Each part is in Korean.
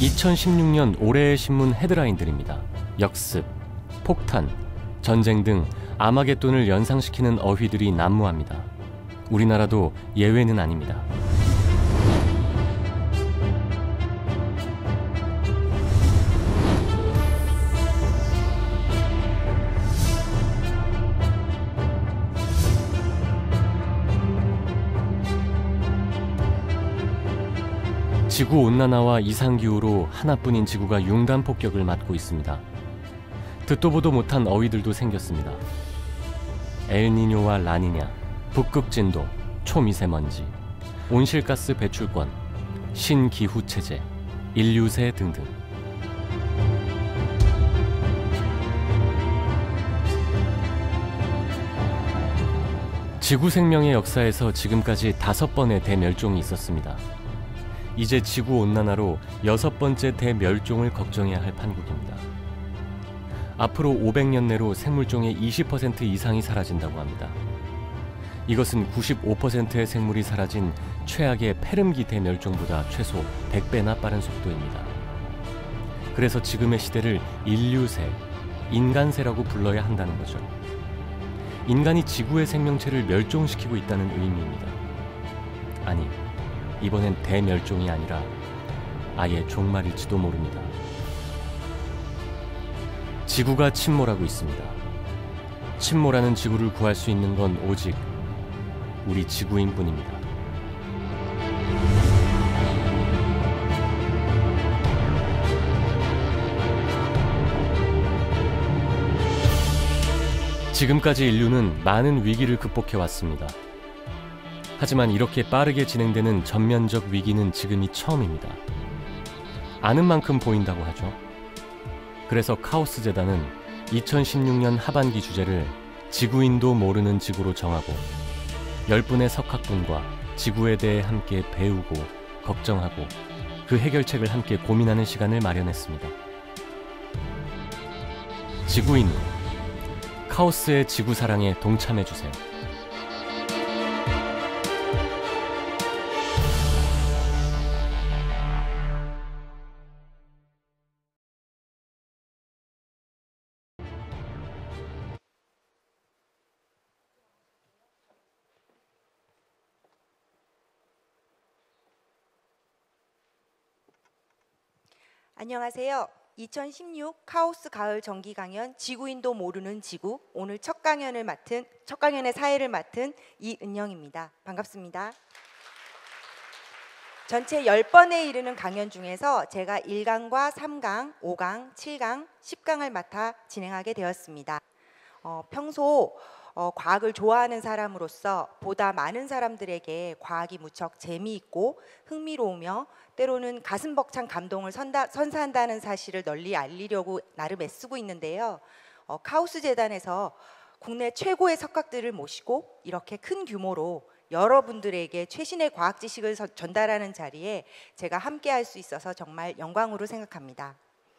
2016년 올해의 신문 헤드라인들입니다. 역습, 폭탄, 전쟁 등 아마겟돈을 연상시키는 어휘들이 난무합니다. 우리나라도 예외는 아닙니다. 지구온난화와 이상기후로 하나뿐인 지구가 융단 폭격을 맞고 있습니다. 듣도 보도 못한 어휘들도 생겼습니다. 엘니뇨와 라니냐, 북극진도, 초미세먼지, 온실가스 배출권, 신기후체제, 인류세 등등. 지구 생명의 역사에서 지금까지 5번의 대멸종이 있었습니다. 이제 지구온난화로 6번째 대멸종을 걱정해야 할 판국입니다. 앞으로 500년 내로 생물종의 20% 이상이 사라진다고 합니다. 이것은 95%의 생물이 사라진 최악의 페름기 대멸종보다 최소 100배나 빠른 속도입니다. 그래서 지금의 시대를 인류세, 인간세라고 불러야 한다는 거죠. 인간이 지구의 생명체를 멸종시키고 있다는 의미입니다. 아니, 이번엔 대멸종이 아니라 아예 종말일지도 모릅니다. 지구가 침몰하고 있습니다. 침몰하는 지구를 구할 수 있는 건 오직 우리 지구인 뿐입니다. 지금까지 인류는 많은 위기를 극복해왔습니다. 하지만 이렇게 빠르게 진행되는 전면적 위기는 지금이 처음입니다. 아는 만큼 보인다고 하죠. 그래서 카오스 재단은 2016년 하반기 주제를 지구인도 모르는 지구로 정하고 10분의 석학분과 지구에 대해 함께 배우고 걱정하고 그 해결책을 함께 고민하는 시간을 마련했습니다. 지구인, 카오스의 지구사랑에 동참해주세요. 안녕하세요. 2016 카오스 가을 정기 강연 지구인도 모르는 지구, 오늘 첫 강연의 사회를 맡은 이은영입니다. 반갑습니다. 전체 10번에 이르는 강연 중에서 제가 1강과 3강, 5강, 7강, 10강을 맡아 진행하게 되었습니다. 평소 과학을 좋아하는 사람으로서 보다 많은 사람들에게 과학이 무척 재미있고 흥미로우며 때로는 가슴 벅찬 감동을 선사한다는 사실을 널리 알리려고 나름 애쓰고 있는데요. 카오스 재단에서 국내 최고의 석학들을 모시고 이렇게 큰 규모로 여러분들에게 최신의 과학 지식을 전달하는 자리에 제가 함께 할 수 있어서 정말 영광으로 생각합니다.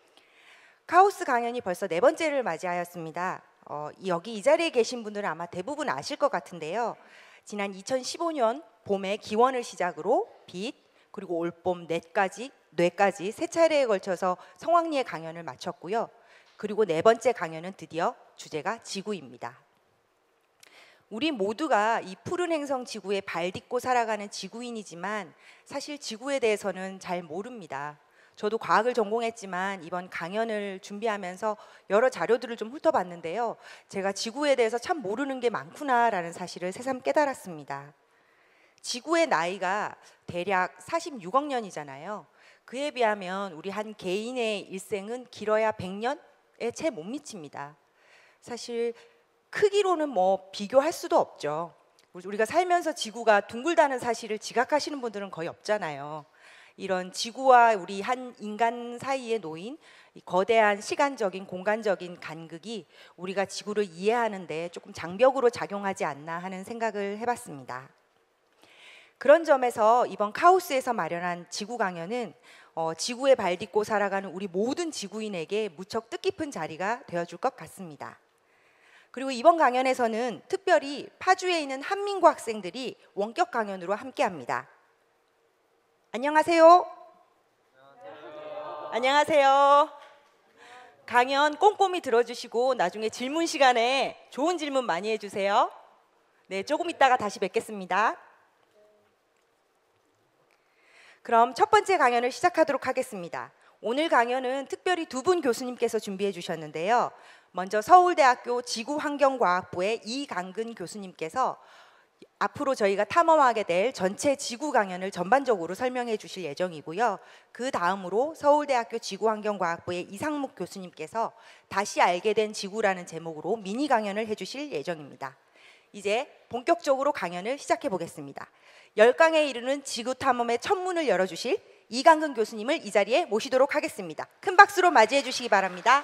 카오스 강연이 벌써 4번째를 맞이하였습니다. 여기 이 자리에 계신 분들은 아마 대부분 아실 것 같은데요. 지난 2015년 봄에 기원을 시작으로 빛, 그리고 올봄 뇌까지 3차례에 걸쳐서 성황리에 강연을 마쳤고요. 그리고 4번째 강연은 드디어 주제가 지구입니다. 우리 모두가 이 푸른 행성 지구에 발 딛고 살아가는 지구인이지만 사실 지구에 대해서는 잘 모릅니다. 저도 과학을 전공했지만 이번 강연을 준비하면서 여러 자료들을 좀 훑어봤는데요. 제가 지구에 대해서 참 모르는 게 많구나라는 사실을 새삼 깨달았습니다. 지구의 나이가 대략 46억 년이잖아요. 그에 비하면 우리 한 개인의 일생은 길어야 100년에 채 못 미칩니다. 사실 크기로는 뭐 비교할 수도 없죠. 우리가 살면서 지구가 둥글다는 사실을 지각하시는 분들은 거의 없잖아요. 이런 지구와 우리 한 인간 사이에 놓인 이 거대한 시간적인 공간적인 간극이 우리가 지구를 이해하는 데 조금 장벽으로 작용하지 않나 하는 생각을 해봤습니다. 그런 점에서 이번 카오스에서 마련한 지구 강연은 지구에 발 딛고 살아가는 우리 모든 지구인에게 무척 뜻깊은 자리가 되어줄 것 같습니다. 그리고 이번 강연에서는 특별히 파주에 있는 한민고 학생들이 원격 강연으로 함께합니다. 안녕하세요. 안녕하세요. 강연 꼼꼼히 들어주시고 나중에 질문 시간에 좋은 질문 많이 해주세요. 네, 조금 있다가 다시 뵙겠습니다. 그럼 첫 번째 강연을 시작하도록 하겠습니다. 오늘 강연은 특별히 두 분 교수님께서 준비해 주셨는데요. 먼저 서울대학교 지구환경과학부의 이강근 교수님께서 앞으로 저희가 탐험하게 될 전체 지구 강연을 전반적으로 설명해 주실 예정이고요. 그 다음으로 서울대학교 지구환경과학부의 이상묵 교수님께서 다시 알게 된 지구라는 제목으로 미니 강연을 해 주실 예정입니다. 이제 본격적으로 강연을 시작해 보겠습니다. 10강에 이르는 지구 탐험의 첫 문을 열어주실 이강근 교수님을 이 자리에 모시도록 하겠습니다. 큰 박수로 맞이해 주시기 바랍니다.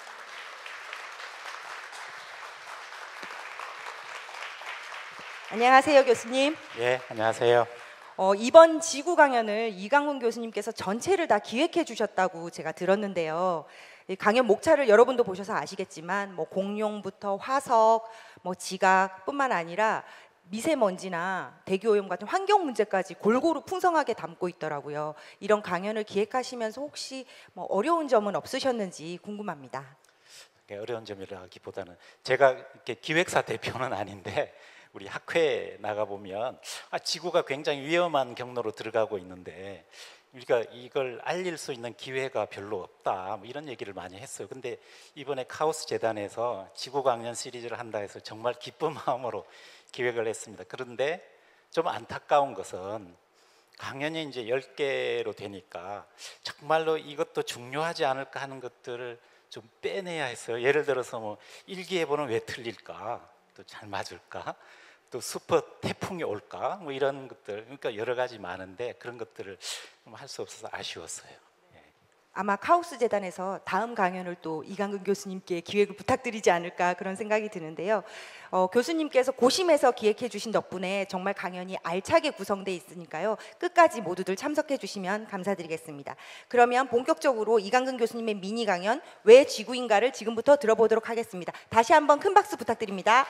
안녕하세요, 교수님. 예, 안녕하세요. 이번 지구 강연을 이강근 교수님께서 전체를 다 기획해 주셨다고 제가 들었는데요. 이 강연 목차를 여러분도 보셔서 아시겠지만 뭐 공룡부터 화석, 뭐 지각뿐만 아니라 미세먼지나 대기오염 같은 환경 문제까지 골고루 풍성하게 담고 있더라고요. 이런 강연을 기획하시면서 혹시 뭐 어려운 점은 없으셨는지 궁금합니다. 어려운 점이라기보다는 제가 이렇게 기획사 대표는 아닌데 우리 학회에 나가 보면 지구가 굉장히 위험한 경로로 들어가고 있는데 우리가 이걸 알릴 수 있는 기회가 별로 없다, 뭐 이런 얘기를 많이 했어요. 근데 이번에 카오스 재단에서 지구 강연 시리즈를 한다 해서 정말 기쁜 마음으로 기획을 했습니다. 그런데 좀 안타까운 것은 강연이 이제 10개로 되니까 정말로 이것도 중요하지 않을까 하는 것들을 좀 빼내야 했어요. 예를 들어서 뭐 일기예보는 왜 틀릴까? 또 잘 맞을까? 또 슈퍼 태풍이 올까? 뭐 이런 것들, 그러니까 여러 가지 많은데 그런 것들을 할 수 없어서 아쉬웠어요. 아마 카오스 재단에서 다음 강연을 또 이강근 교수님께 기획을 부탁드리지 않을까 그런 생각이 드는데요. 교수님께서 고심해서 기획해 주신 덕분에 정말 강연이 알차게 구성돼 있으니까요. 끝까지 모두들 참석해 주시면 감사드리겠습니다. 그러면 본격적으로 이강근 교수님의 미니 강연 왜 지구인가를 지금부터 들어보도록 하겠습니다. 다시 한번 큰 박수 부탁드립니다.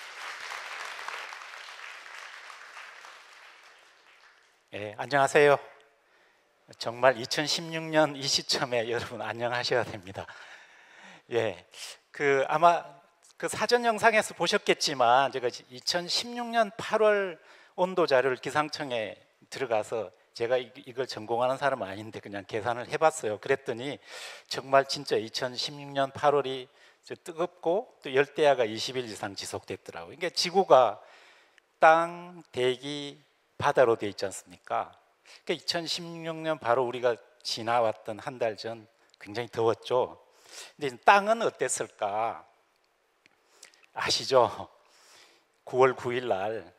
예, 안녕하세요. 정말 2016년 이 시점에 여러분 안녕하셔야 됩니다. 예, 아마 그 사전 영상에서 보셨겠지만 제가 2016년 8월 온도 자료를 기상청에 들어가서 제가 이걸 전공하는 사람은 아닌데 그냥 계산을 해봤어요. 그랬더니 정말 진짜 2016년 8월이 뜨겁고 또 열대야가 20일 이상 지속됐더라고요. 그러니까 지구가 땅, 대기, 바다로 되어 있지 않습니까? 그러니까 2016년 바로 우리가 지나왔던 한 달 전 굉장히 더웠죠. 근데 땅은 어땠을까? 아시죠? 9월 9일 날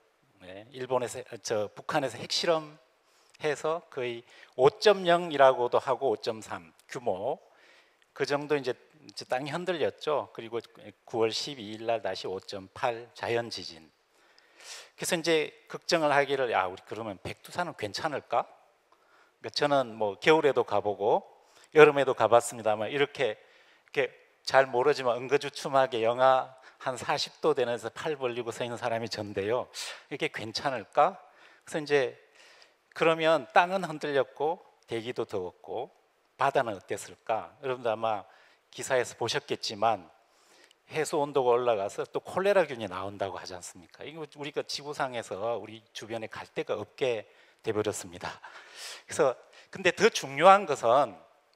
북한에서 핵실험해서 거의 5.0이라고도 하고 5.3 규모 그 정도 이제 땅이 흔들렸죠. 그리고 9월 12일 날 다시 5.8 자연 지진. 그래서 이제 걱정을 하기를 우리 그러면 백두산은 괜찮을까? 그러니까 저는 뭐 겨울에도 가보고 여름에도 가봤습니다만 이렇게 잘 모르지만 응거주춤하게 영하 한 40도 되는 데서 팔 벌리고 서 있는 사람이 전데요. 이게 괜찮을까? 그래서 이제 그러면 땅은 흔들렸고 대기도 더웠고 바다는 어땠을까? 여러분도 아마 기사에서 보셨겠지만 해수 온도가 올라가서 또 콜레라균이 나온다고 하지 않습니까? 이거 우리가 지구상에서 우리 주변에 갈 데가 없게 돼버렸습니다. 그래서 근데 더 중요한 것은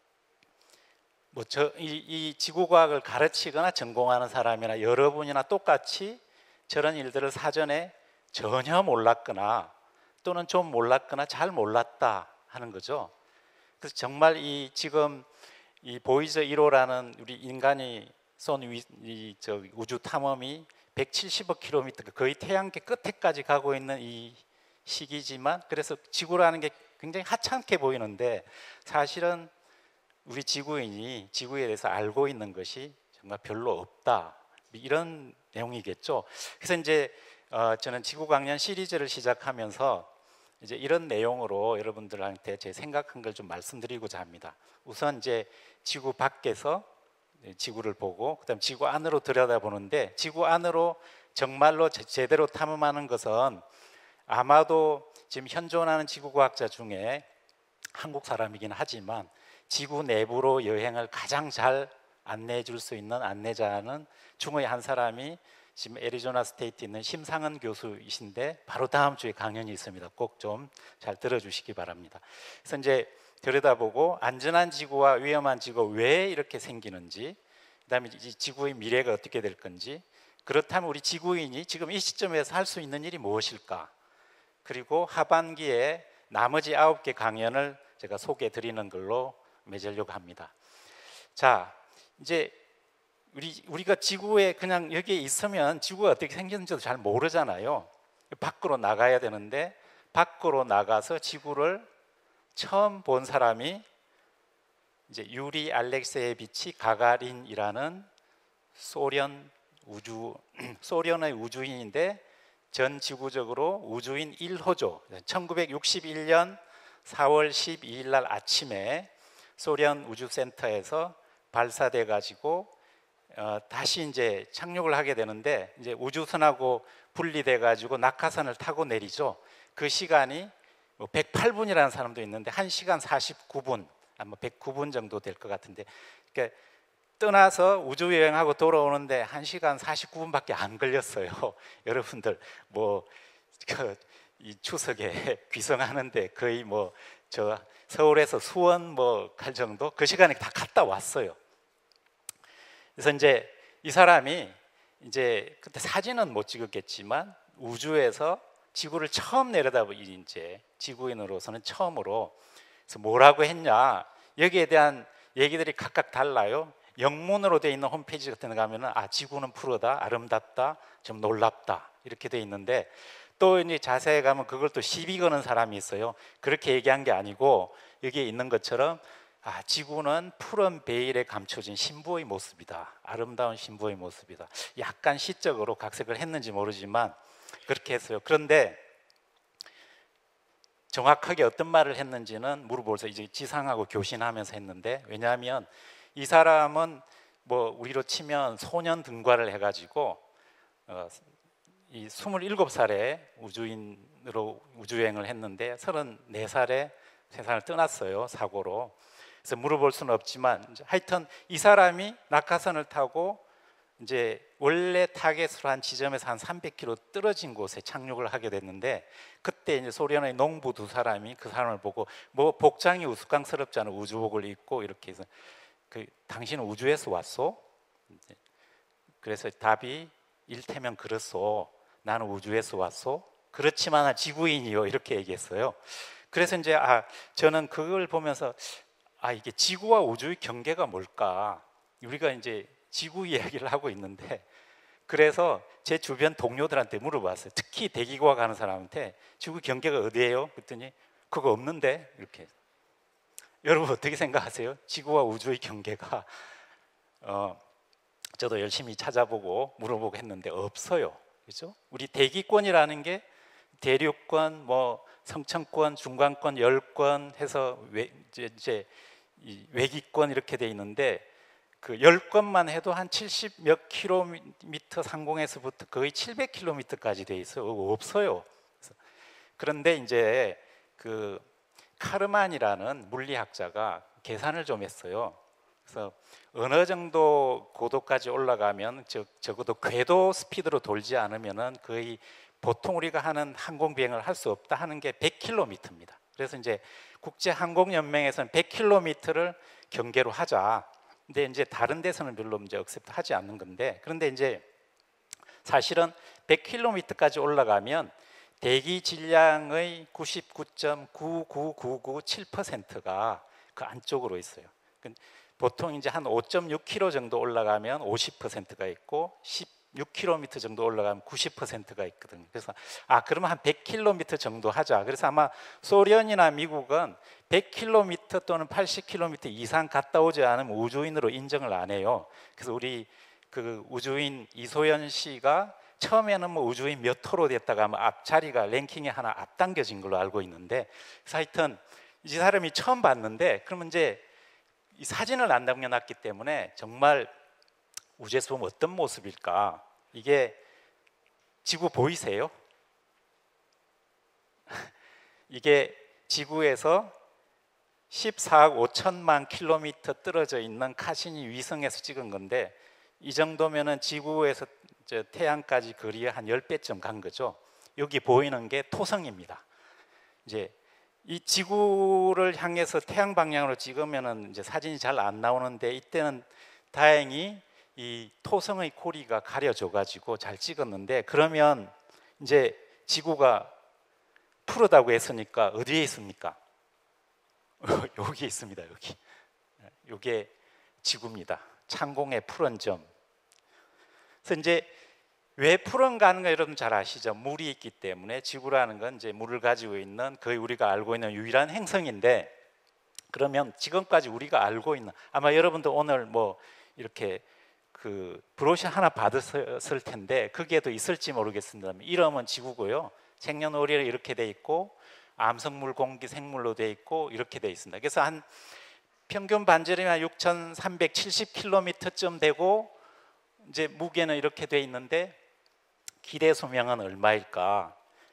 이 지구과학을 가르치거나 전공하는 사람이나 여러분이나 똑같이 저런 일들을 사전에 전혀 몰랐거나 또는 좀 몰랐거나 잘 몰랐다 하는 거죠. 그래서 정말 지금 이 보이저 1호라는 우리 인간이 쏜 우주 탐험이 170억 킬로미터 거의 태양계 끝에까지 가고 있는 이 시기지만 그래서 지구라는 게 굉장히 하찮게 보이는데 사실은 우리 지구인이 지구에 대해서 알고 있는 것이 정말 별로 없다 이런 내용이겠죠. 그래서 이제 저는 지구 강연 시리즈를 시작하면서 이제 이런 내용으로 여러분들한테 제 생각한 걸 좀 말씀드리고자 합니다. 우선 이제 지구 밖에서 지구를 보고 그다음 지구 안으로 들여다보는데 지구 안으로 정말로 제대로 탐험하는 것은 아마도 지금 현존하는 지구과학자 중에 한국 사람이긴 하지만 지구 내부로 여행을 가장 잘 안내해 줄 수 있는 안내자는 중의 한 사람이 지금 애리조나 스테이트에 있는 심상은 교수이신데 바로 다음 주에 강연이 있습니다. 꼭 좀 잘 들어주시기 바랍니다. 그래서 이제 들여다보고 안전한 지구와 위험한 지구가 왜 이렇게 생기는지, 그다음에 이 지구의 미래가 어떻게 될 건지, 그렇다면 우리 지구인이 지금 이 시점에서 할 수 있는 일이 무엇일까? 그리고 하반기에 나머지 9개 강연을 제가 소개해 드리는 걸로 맺으려고 합니다. 자, 이제 우리가 지구에 그냥 여기에 있으면 지구가 어떻게 생겼는지도 잘 모르잖아요. 밖으로 나가야 되는데 밖으로 나가서 지구를 처음 본 사람이 이제 유리 알렉세예비치 가가린이라는 소련의 우주인인데 전 지구적으로 우주인 1호죠. 1961년 4월 12일 날 아침에 소련 우주센터에서 발사돼 가지고 다시 이제 착륙을 하게 되는데, 이제 우주선하고 분리돼 가지고 낙하산을 타고 내리죠. 그 시간이 108분이라는 사람도 있는데 1시간 49분, 아마 109분 정도 될 것 같은데, 그러니까 떠나서 우주 여행하고 돌아오는데 1시간 49분밖에 안 걸렸어요. 여러분들 이 추석에 귀성하는데 거의 저 서울에서 수원 갈 정도 그 시간에 다 갔다 왔어요. 그래서 이제 이 사람이 이제 그때 사진은 못 찍었겠지만 우주에서 지구를 처음 내려다보니 이제 지구인으로서는 처음으로, 그래서 뭐라고 했냐, 여기에 대한 얘기들이 각각 달라요. 영문으로 되어 있는 홈페이지 같은 데 가면은 지구는 푸르다, 아름답다, 좀 놀랍다 이렇게 되어 있는데, 또 이제 자세히 가면 그걸 또 시비 거는 사람이 있어요. 그렇게 얘기한 게 아니고 여기에 있는 것처럼 지구는 푸른 베일에 감춰진 신부의 모습이다, 아름다운 신부의 모습이다. 약간 시적으로 각색을 했는지 모르지만 그렇게 했어요. 그런데 정확하게 어떤 말을 했는지는 물어보면서 이제 지상하고 교신하면서 했는데, 왜냐하면 이 사람은 우리로 치면 소년 등과를 해가지고 이 27살에 우주인으로 우주여행을 했는데 34살에 세상을 떠났어요, 사고로. 그래서 물어볼 수는 없지만 하여튼 이 사람이 낙하산을 타고 이제 원래 타겟으로 한 지점에서 한 300km 떨어진 곳에 착륙을 하게 됐는데, 그때 이제 소련의 농부 두 사람이 그 사람을 보고 복장이 우스꽝스럽잖아, 우주복을 입고 이렇게 해서 당신은 우주에서 왔소? 그래서 답이 일테면 그렇소, 나는 우주에서 왔소? 그렇지만 난 지구인이요, 이렇게 얘기했어요. 그래서 이제 저는 그걸 보면서 이게 지구와 우주의 경계가 뭘까? 우리가 이제 지구 이야기를 하고 있는데, 그래서 제 주변 동료들한테 물어봤어요. 특히 대기과학 하는 사람한테 지구 경계가 어디예요? 그랬더니 그거 없는데, 이렇게. 여러분 어떻게 생각하세요? 지구와 우주의 경계가 저도 열심히 찾아보고 물어보고 했는데 없어요. 그렇죠? 우리 대기권이라는 게 대륙권, 성층권, 중간권, 열권 해서 이제 외기권 이렇게 돼 있는데, 그 열권만 해도 한 70 몇 킬로미터 상공에서부터 거의 700km까지 돼 있어요. 없어요. 그런데 이제 그 카르만이라는 물리학자가 계산을 좀 했어요. 그래서 어느 정도 고도까지 올라가면 적어도 궤도 스피드로 돌지 않으면은 거의 보통 우리가 하는 항공 비행을 할 수 없다 하는 게 100km입니다. 그래서 이제 국제 항공 연맹에서는 100km를 경계로 하자. 근데 이제 다른 데서는 별로 이제 억셉트 하지 않는 건데, 그런데 이제 사실은 100km까지 올라가면 대기 질량의 99.99997%가 그 안쪽으로 있어요. 보통 이제 한 5.6km 정도 올라가면 50%가 있고 16km 정도 올라가면 90%가 있거든요. 그래서 그러면 한 100km 정도 하자. 그래서 아마 소련이나 미국은 100km 또는 80km 이상 갔다 오지 않으면 우주인으로 인정을 안 해요. 그래서 우리 그 우주인 이소연 씨가 처음에는 우주인 몇 호로 됐다가 앞자리가 랭킹에 하나 앞당겨진 걸로 알고 있는데, 그래서 하여튼 이 사람이 처음 봤는데, 그러면 이제 이 사진을 안 남겨놨기 때문에 정말 우주에서 보면 어떤 모습일까? 이게 지구 보이세요? 이게 지구에서 14억 5천만 킬로미터 떨어져 있는 카시니 위성에서 찍은 건데, 이 정도면은 지구에서 태양까지 거리의 한 10배쯤 간 거죠. 여기 보이는 게 토성입니다. 이제 이 지구를 향해서 태양 방향으로 찍으면은 이제 사진이 잘 안 나오는데, 이때는 다행히 이 토성의 고리가 가려져 가지고 잘 찍었는데, 그러면 이제 지구가 푸르다고 했으니까 어디에 있습니까? 여기 있습니다. 여기. 이게 지구입니다. 창공의 푸른 점. 그래서 이제 왜 푸른가 하는 거 여러분 잘 아시죠? 물이 있기 때문에. 지구라는 건 이제 물을 가지고 있는 거의 우리가 알고 있는 유일한 행성인데, 그러면 지금까지 우리가 알고 있는, 아마 여러분도 오늘 뭐 이렇게 그 브로셔 하나 받았을 텐데 거기에도 있을지 모르겠습니다. 이름은 지구고요. 생년월일은 이렇게 돼 있고, 암석물, 공기, 생물로 돼 있고 이렇게 돼 있습니다. 그래서 한 평균 반지름이 한 6,370km쯤 되고, 이제 무게는 이렇게 돼 있는데, 기대 수명은 얼마일까?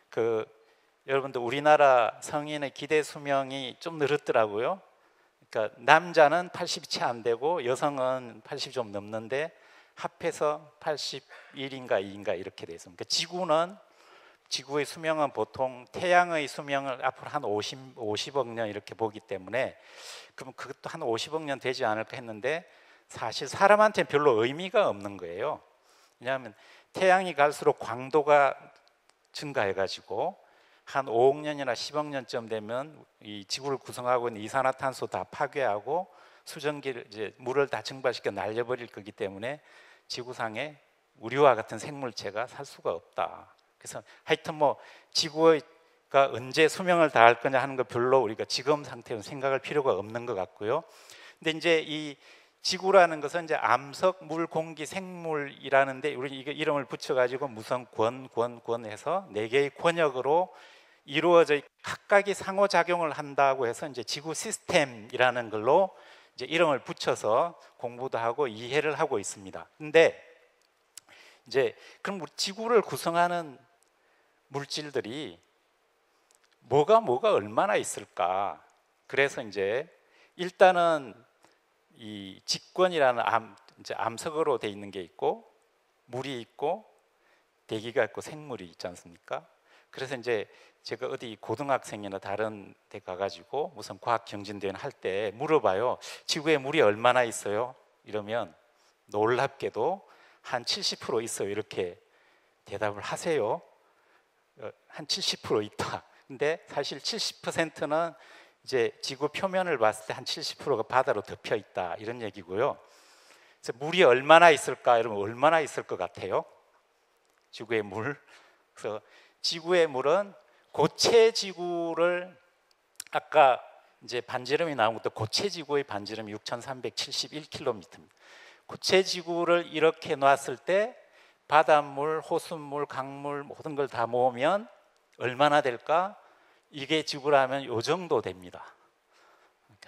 여러분들 우리나라 성인의 기대 수명이 좀 늘었더라고요. 그러니까 남자는 80이 채 안 되고 여성은 80 좀 넘는데 합해서 81인가 2인가 이렇게 돼 있습니다. 그러니까 지구의 수명은 보통 태양의 수명을 앞으로 한 50억 년 이렇게 보기 때문에, 그럼 그것도 한 50억 년 되지 않을까 했는데, 사실 사람한테는 별로 의미가 없는 거예요. 왜냐하면 태양이 갈수록 광도가 증가해가지고 한 5억 년이나 10억 년쯤 되면 이 지구를 구성하고 있는 이산화탄소 다 파괴하고 수증기를, 이제 물을 다 증발시켜 날려버릴 거기 때문에 지구상에 우리와 같은 생물체가 살 수가 없다. 그래서 하여튼 뭐 지구가 언제 수명을 다할 거냐 하는 거 별로 우리가 지금 상태로 생각할 필요가 없는 것 같고요. 근데 이제 이 지구라는 것은 이제 암석, 물, 공기, 생물이라는데, 우리 이게 이름을 붙여가지고 무슨 권 해서 4개의 권역으로 이루어져 각각이 상호작용을 한다고 해서 이제 지구 시스템이라는 걸로 이제 이름을 붙여서 공부도 하고 이해를 하고 있습니다. 근데 이제 그럼 우리 지구를 구성하는 물질들이 뭐가 얼마나 있을까? 그래서 이제 일단은 이 직권이라는 이제 암석으로 돼 있는 게 있고, 물이 있고, 대기가 있고, 생물이 있지 않습니까? 그래서 이제 제가 어디 고등학생이나 다른 데 가가지고 무슨 과학 경진대회 할 때 물어봐요. 지구에 물이 얼마나 있어요? 이러면 놀랍게도 한 70% 있어요. 이렇게 대답을 하세요. 한 70% 있다. 근데 사실 70%는 이제 지구 표면을 봤을 때 한 70%가 바다로 덮여 있다, 이런 얘기고요. 그래서 물이 얼마나 있을까? 여러분 얼마나 있을 것 같아요? 지구의 물. 그래서 지구의 물은 고체 지구를, 아까 이제 반지름이 나온 것도 고체 지구의 반지름이 6,371km입니다. 고체 지구를 이렇게 놨을 때 바닷물, 호수물, 강물 모든 걸 다 모으면 얼마나 될까? 이게 지구라면 요 정도 됩니다. 그러니까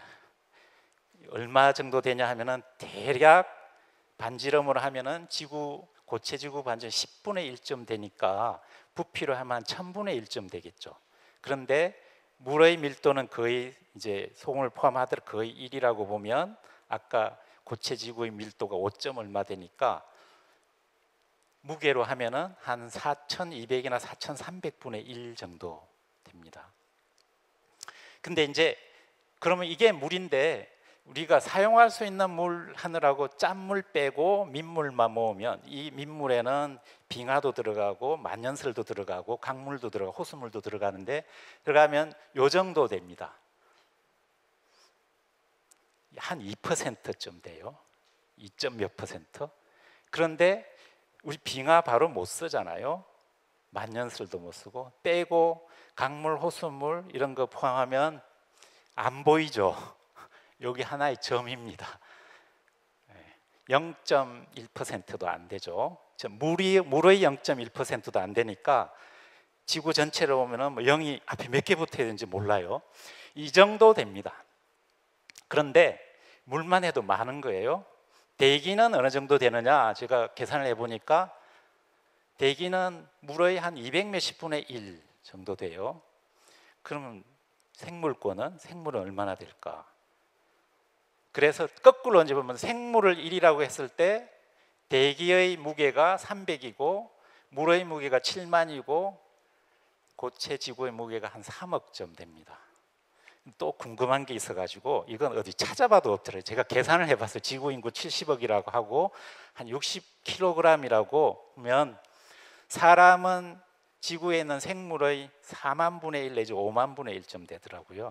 얼마 정도 되냐 하면은 대략 반지름으로 하면은 지구, 고체 지구 반지름 10분의 1쯤 되니까 부피로 하면 1000분의 1쯤 되겠죠. 그런데 물의 밀도는 거의 이제 소금을 포함하더라도 거의 1이라고 보면, 아까 고체 지구의 밀도가 5점 얼마 되니까 무게로 하면은 한 4200이나 4300분의 1 정도 됩니다. 근데 이제 그러면 이게 물인데, 우리가 사용할 수 있는 물 하느라고 짠물 빼고 민물만 모으면, 이 민물에는 빙하도 들어가고 만년설도 들어가고 강물도 들어가고 호수물도 들어가는데, 들어가면 요 정도 됩니다. 한 2%쯤 돼요. 2몇 %. 그런데 우리 빙하 바로 못 쓰잖아요. 만년설도 못 쓰고, 빼고 강물, 호수물 이런 거 포함하면 안 보이죠. 여기 하나의 점입니다. 0.1%도 안 되죠. 물의 0.1%도 안 되니까 지구 전체를 보면은 뭐 0이 앞에 몇 개 붙어야 되는지 몰라요. 이 정도 됩니다. 그런데 물만 해도 많은 거예요. 대기는 어느 정도 되느냐, 제가 계산을 해보니까 대기는 물의 한 200 몇십 분의 1 정도 돼요. 그러면 생물은 얼마나 될까? 그래서 거꾸로 얹어 보면 생물을 1이라고 했을 때 대기의 무게가 300이고 물의 무게가 7만이고 고체 지구의 무게가 한 3억 점 됩니다. 또 궁금한 게 있어가지고 이건 어디 찾아봐도 없더라고요. 제가 계산을 해봤어요. 지구 인구 70억이라고 하고 한 60kg이라고 하면 사람은 지구에 있는 생물의 4만 분의 1 내지 5만 분의 1점 되더라고요.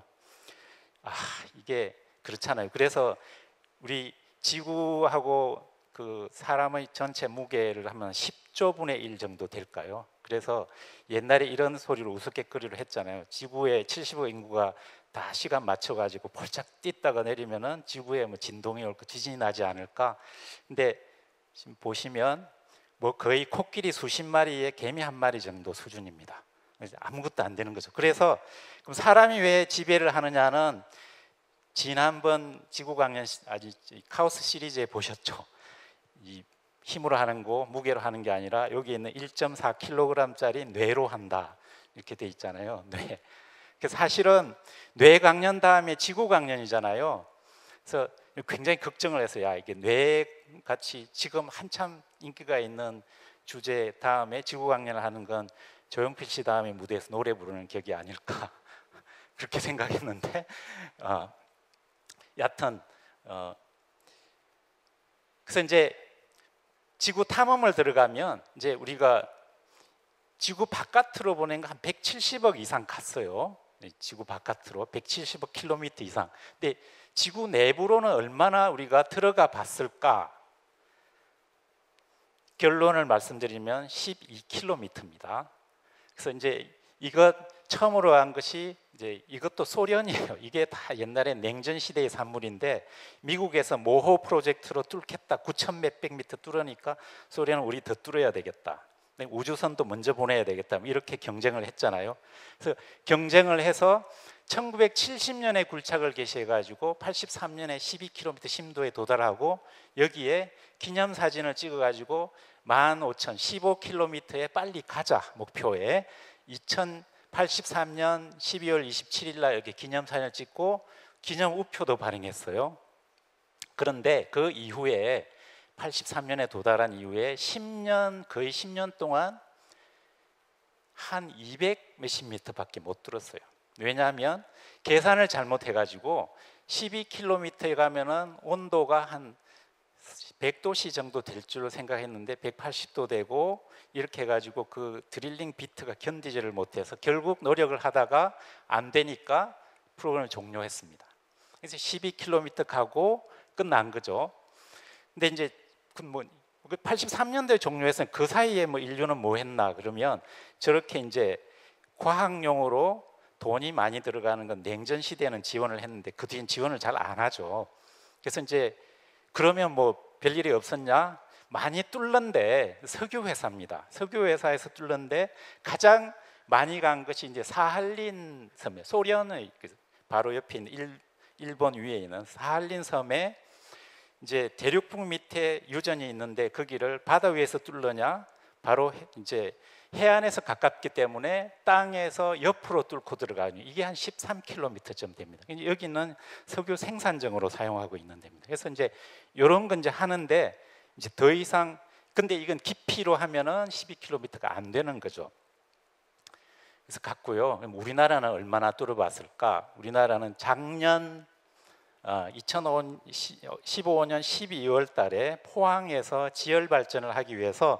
이게 그렇잖아요. 그래서 우리 지구하고 그 사람의 전체 무게를 하면 10조 분의 1 정도 될까요? 그래서 옛날에 이런 소리로 우스갯거리로 했잖아요. 지구에 70억 인구가 다 시간 맞춰가지고 폴짝 뛰다가 내리면은 지구에 뭐 진동이 올까 지진이 나지 않을까. 근데 지금 보시면 뭐 거의 코끼리 수십 마리에 개미 한 마리 정도 수준입니다. 아무것도 안 되는 거죠. 그래서 그럼 사람이 왜 지배를 하느냐는 지난번 지구 강연 카오스 시리즈에 보셨죠? 이 힘으로 하는 거 무게로 하는 게 아니라 여기 있는 1.4kg짜리 뇌로 한다 이렇게 돼 있잖아요. 뇌. 그래서 사실은 뇌 강연 다음에 지구 강연이잖아요. 그래서 굉장히 걱정을 했어요. 야, 이게 뇌 같이 지금 한참 인기가 있는 주제 다음에 지구 강연을 하는 건 조용필 씨 다음에 무대에서 노래 부르는 격이 아닐까 그렇게 생각했는데 여하튼 그래서 이제 지구 탐험을 들어가면 이제 우리가 지구 바깥으로 보낸 거 한 170억 이상 갔어요. 지구 바깥으로 170억 킬로미터 이상. 근데 지구 내부로는 얼마나 우리가 들어가 봤을까? 결론을 말씀드리면 12km입니다. 그래서 이제 이것 처음으로 한 것이 이제 이것도 소련이에요. 이게 다 옛날에 냉전 시대의 산물인데 미국에서 모호 프로젝트로 뚫겠다. 9천 몇백 미터 뚫으니까 소련은 우리 더 뚫어야 되겠다. 우주선도 먼저 보내야 되겠다. 이렇게 경쟁을 했잖아요. 그래서 경쟁을 해서 1970년에 굴착을 개시해가지고 83년에 12km 심도에 도달하고 여기에 기념사진을 찍어가지고 15,000, 15km에 빨리 가자 목표에 2083년 12월 27일 날 여기 기념사진을 찍고 기념 우표도 발행했어요. 그런데 그 이후에 83년에 도달한 이후에 10년 거의 10년 동안 한 200 몇십 미터밖에 못 들었어요. 왜냐하면 계산을 잘못해가지고 12km에 가면은 온도가 한 100도씨 정도 될 줄로 생각했는데 180도 되고 이렇게 해가지고 그 드릴링 비트가 견디지를 못해서 결국 노력을 하다가 안 되니까 프로그램을 종료했습니다. 그래서 12km 가고 끝난 거죠. 근데 이제 뭐 83년도에 종료했으면 그 사이에 뭐 인류는 뭐 했나 그러면 저렇게 이제 과학용으로 돈이 많이 들어가는 건 냉전 시대에는 지원을 했는데 그 뒤엔 지원을 잘 안 하죠. 그래서 이제 그러면 뭐 별일이 없었냐? 많이 뚫는데 석유 회사입니다. 석유 회사에서 뚫는데 가장 많이 간 것이 이제 사할린 섬에 소련의 바로 옆에 있는 일본 위에 있는 사할린 섬에 이제 대륙북 밑에 유전이 있는데 거기를 바다 위에서 뚫느냐? 바로 이제 해안에서 가깝기 때문에 땅에서 옆으로 뚫고 들어가니 이게 한 13km쯤 됩니다. 여기는 석유 생산정으로 사용하고 있는 데입니다. 그래서 이제 이런 건 이제 하는데 이제 더 이상 근데 이건 깊이로 하면은 12km가 안 되는 거죠. 그래서 갔고요. 그럼 우리나라는 얼마나 뚫어봤을까? 우리나라는 작년 2015년 12월 달에 포항에서 지열 발전을 하기 위해서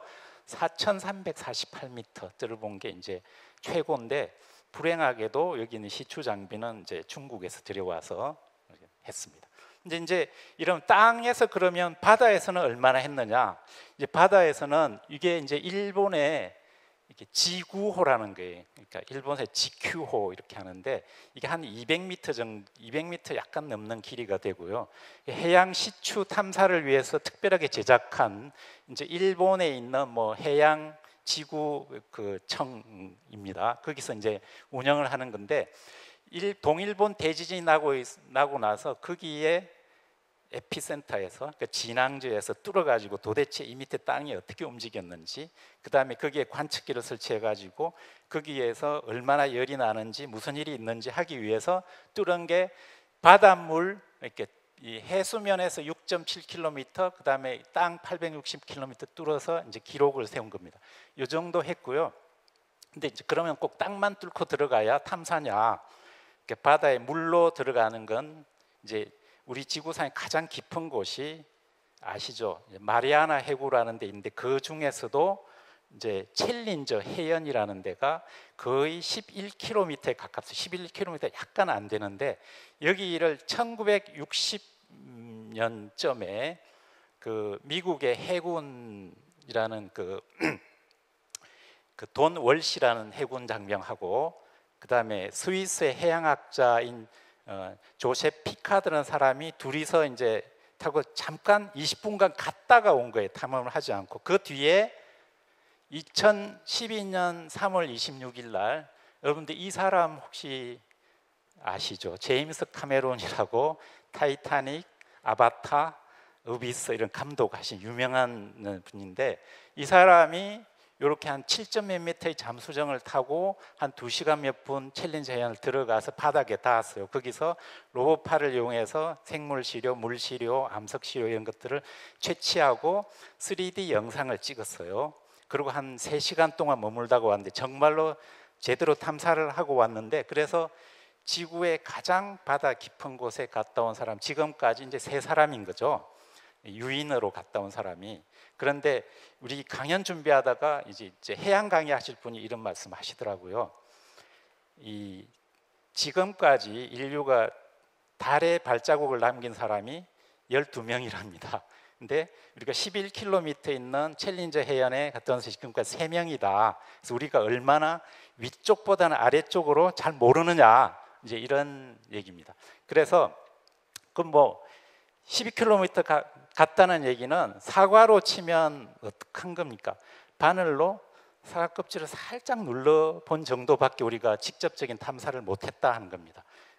4,348m 뚫어본 게 이제 최고인데 불행하게도 여기 있는 시추 장비는 이제 중국에서 들여와서 했습니다. 이제 이런 땅에서 그러면 바다에서는 얼마나 했느냐? 이제 바다에서는 이게 이제 일본의 이렇게 지구호라는 거예요. 그러니까 일본에서 지큐호 이렇게 하는데 이게 한 200m 정도, 200m 약간 넘는 길이가 되고요. 해양 시추 탐사를 위해서 특별하게 제작한 이제 일본에 있는 뭐 해양 지구 그 청입니다. 거기서 이제 운영을 하는 건데 동일본 대지진이 나고 나서 거기에 에피센터에서 그 진앙지에서 뚫어가지고 도대체 이 밑에 땅이 어떻게 움직였는지, 그 다음에 거기에 관측기를 설치해가지고 거기에서 얼마나 열이 나는지 무슨 일이 있는지 하기 위해서 뚫은 게 바닷물 이렇게 이 해수면에서 6.7km, 그 다음에 땅 860km 뚫어서 이제 기록을 세운 겁니다. 이 정도 했고요. 근데 이제 그러면 꼭 땅만 뚫고 들어가야 탐사냐? 바다에 물로 들어가는 건 이제 우리 지구상의 가장 깊은 곳이 아시죠? 마리아나 해구라는 데 있는데 그 중에서도 이제 챌린저 해연이라는 데가 거의 11km에 가깝습니다. 11km 약간 안 되는데 여기를 1960년쯤에 그 미국의 해군이라는 그 돈 월시라는 해군 장병하고 그 다음에 스위스의 해양학자인 조셉 피카드라는 사람이 둘이서 이제 타고 잠깐 20분간 갔다가 온 거예요. 탐험을 하지 않고. 그 뒤에 2012년 3월 26일 날, 여러분들 이 사람 혹시 아시죠? 제임스 카메론이라고 타이타닉, 아바타, 어비스 이런 감독하신 유명한 분인데, 이 사람이 이렇게 한 7점 몇 미터의 잠수정을 타고 한 2시간 몇 분 챌린저 해안을 들어가서 바닥에 닿았어요. 거기서 로봇팔을 이용해서 생물 시료, 물 시료, 암석 시료 이런 것들을 채취하고 3D 영상을 찍었어요. 그리고 한 3시간 동안 머물다가 왔는데 정말로 제대로 탐사를 하고 왔는데, 그래서 지구의 가장 바다 깊은 곳에 갔다 온 사람 지금까지 이제 3사람인 거죠. 유인으로 갔다 온 사람이. 그런데 우리 강연 준비하다가 이제 해양 강의 하실 분이 이런 말씀 하시더라고요. 이 지금까지 인류가 달에 발자국을 남긴 사람이 12명이랍니다. 근데 우리가 11km 있는 챌린저 해안에 갔다 와서 지금까지 3명이다. 그래서 우리가 얼마나 위쪽보다는 아래쪽으로 잘 모르느냐, 이제 이런 얘기입니다. 그래서 그 뭐 12km 갔다는 얘기는 사과로 치면 어떡한 겁니까? 바늘로 사과 껍질을 살짝 눌러본 정도밖에 우리가 직접적인 탐사를 못했다 하는 겁니다.